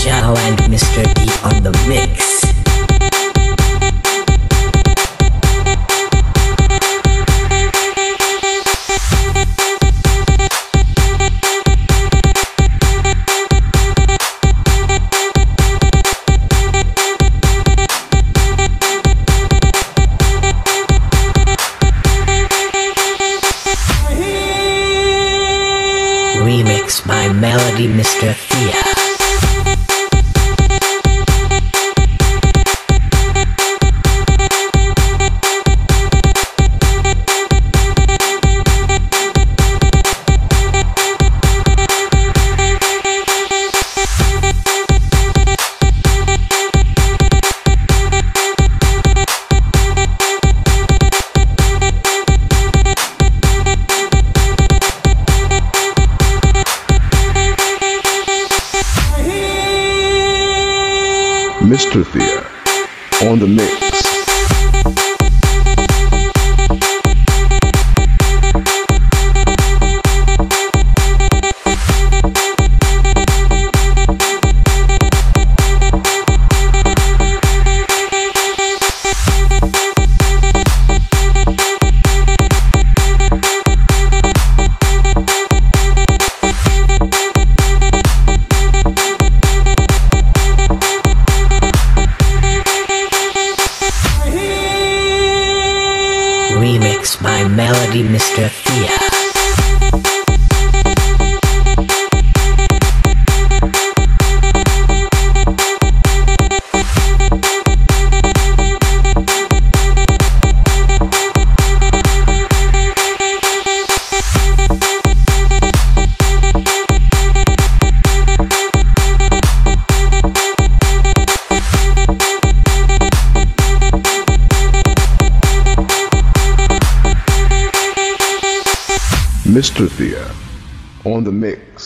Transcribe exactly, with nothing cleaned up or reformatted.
Jao and Mister D on the mix. Remix by Melody Mister Thea. Mister Thea on the mix. Remix by Melody Mister Thea. Mister Thea on the mix.